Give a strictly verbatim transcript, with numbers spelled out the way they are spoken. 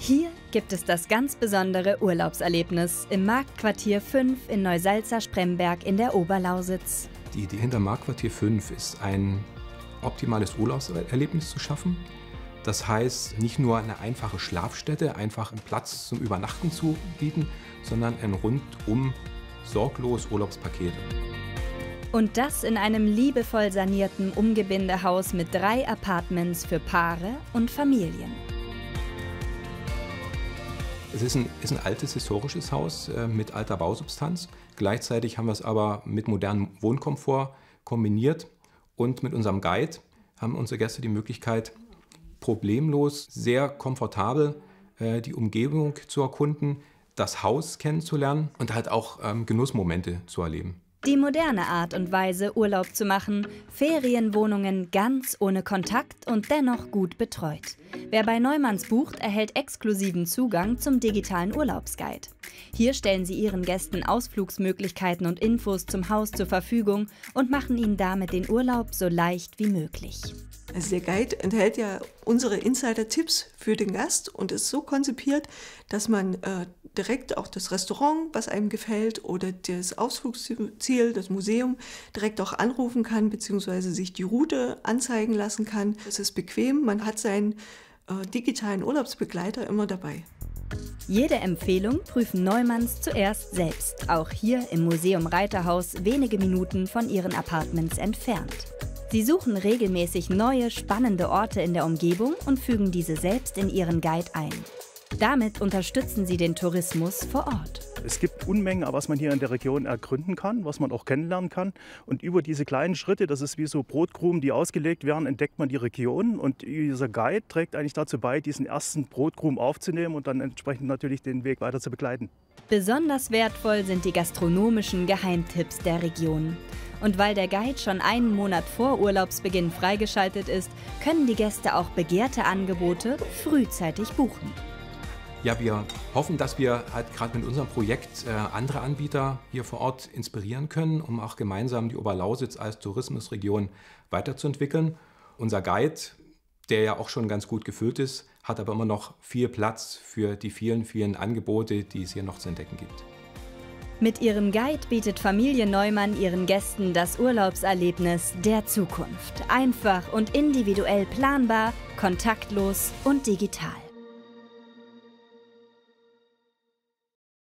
Hier gibt es das ganz besondere Urlaubserlebnis im Marktquartier fünf in Neusalza-Spremberg in der Oberlausitz. Die Idee hinter Marktquartier fünf ist, ein optimales Urlaubserlebnis zu schaffen. Das heißt, nicht nur eine einfache Schlafstätte, einfach einen Platz zum Übernachten zu bieten, sondern ein rundum sorglos Urlaubspaket. Und das in einem liebevoll sanierten Umgebindehaus mit drei Apartments für Paare und Familien. Es ist ein, ist ein altes historisches Haus äh, mit alter Bausubstanz. Gleichzeitig haben wir es aber mit modernem Wohnkomfort kombiniert. Und mit unserem Guide haben unsere Gäste die Möglichkeit, problemlos, sehr komfortabel äh, die Umgebung zu erkunden, das Haus kennenzulernen und halt auch ähm, Genussmomente zu erleben. Die moderne Art und Weise, Urlaub zu machen, Ferienwohnungen ganz ohne Kontakt und dennoch gut betreut. Wer bei Neumanns bucht, erhält exklusiven Zugang zum digitalen Urlaubsguide. Hier stellen sie ihren Gästen Ausflugsmöglichkeiten und Infos zum Haus zur Verfügung und machen ihnen damit den Urlaub so leicht wie möglich. Also der Guide enthält ja unsere Insider-Tipps für den Gast und ist so konzipiert, dass man äh, direkt auch das Restaurant, was einem gefällt, oder das Ausflugsziel, das Museum, direkt auch anrufen kann, beziehungsweise sich die Route anzeigen lassen kann. Es ist bequem, man hat seinen äh, digitalen Urlaubsbegleiter immer dabei. Jede Empfehlung prüfen Neumanns zuerst selbst, auch hier im Museum Reiterhaus, wenige Minuten von ihren Apartments entfernt. Sie suchen regelmäßig neue, spannende Orte in der Umgebung und fügen diese selbst in ihren Guide ein. Damit unterstützen sie den Tourismus vor Ort. Es gibt Unmengen, was man hier in der Region ergründen kann, was man auch kennenlernen kann. Und über diese kleinen Schritte, das ist wie so Brotkrumen, die ausgelegt werden, entdeckt man die Region. Und dieser Guide trägt eigentlich dazu bei, diesen ersten Brotkrumen aufzunehmen und dann entsprechend natürlich den Weg weiter zu begleiten. Besonders wertvoll sind die gastronomischen Geheimtipps der Region. Und weil der Guide schon einen Monat vor Urlaubsbeginn freigeschaltet ist, können die Gäste auch begehrte Angebote frühzeitig buchen. Ja, wir hoffen, dass wir halt gerade mit unserem Projekt äh, andere Anbieter hier vor Ort inspirieren können, um auch gemeinsam die Oberlausitz als Tourismusregion weiterzuentwickeln. Unser Guide, der ja auch schon ganz gut gefüllt ist, hat aber immer noch viel Platz für die vielen, vielen Angebote, die es hier noch zu entdecken gibt. Mit ihrem Guide bietet Familie Neumann ihren Gästen das Urlaubserlebnis der Zukunft. Einfach und individuell planbar, kontaktlos und digital.